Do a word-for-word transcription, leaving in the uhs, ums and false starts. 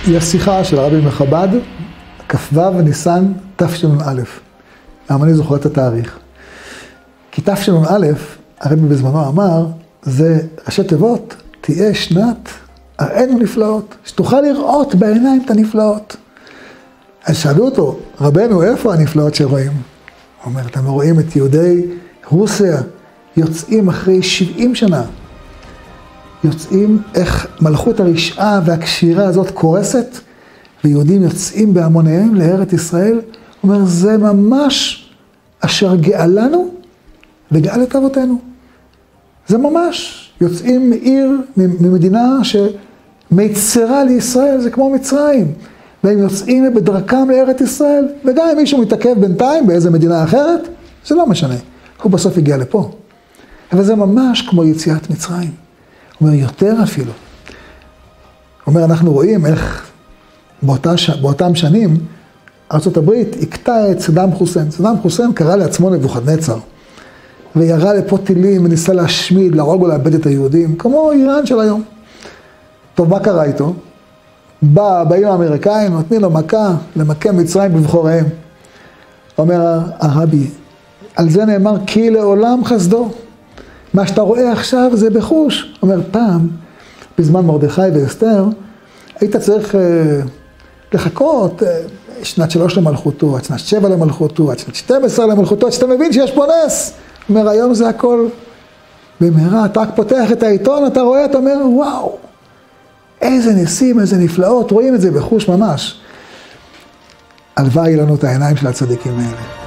יש שיחה של הרבי מחב"ד, כ"ו ניסן תשנ"א. למה אני זוכר את התאריך? כי תשנ"א, הרבי בזמנו אמר, זה ראשי תיבות, תהיה שנת הראינו נפלאות, שתוכל לראות בעיניים את הנפלאות. אז שאלו אותו, רבנו, איפה הנפלאות שרואים? הוא אומר, אתם רואים את יהודי רוסיה, יוצאים אחרי שבעים שנה, יוצאים איך מלכות הרשעה והקשירה הזאת קורסת, ויהודים יוצאים בהמוניהם לארץ ישראל. הוא אומר, זה ממש אשר גאלנו וגאל את אבותינו. זה ממש, יוצאים מעיר, ממדינה שמיצרה לישראל, זה כמו מצרים. והם יוצאים בדרכם לארץ ישראל, וגם אם מישהו מתעכב בינתיים באיזה מדינה אחרת, זה לא משנה. הוא בסוף הגיע לפה. אבל זה ממש כמו יציאת מצרים. הוא אומר, יותר אפילו. הוא אומר, אנחנו רואים איך באותה, באותם שנים, ארצות הברית הכתה את סדאם חוסיין. סדאם חוסיין קרא לעצמו נבוכדנצר, וירה לפה טילים וניסה להשמיד, להרוג ולאבד את היהודים, כמו איראן של היום. טוב, מה קרה איתו? בא, באים האמריקאים, נותנים לו מכה, למכה מצרים בבחוריהם. אומר הרבי, על זה נאמר, כי לעולם חסדו. מה שאתה רואה עכשיו זה בחוש. אומר, פעם, בזמן מרדכי ואסתר, היית צריך אה, לחכות אה, שנת שלוש למלכותו, עד שנת שבע למלכותו, עד שנת שתים עשרה למלכותו, עד שאתה מבין שיש פה נס. אומר, היום זה הכל במהרה, אתה רק פותח את העיתון, אתה רואה, אתה אומר, וואו, איזה ניסים, איזה נפלאות, רואים את זה בחוש ממש. הלוואי לנו את העיניים של הצדיקים האלה.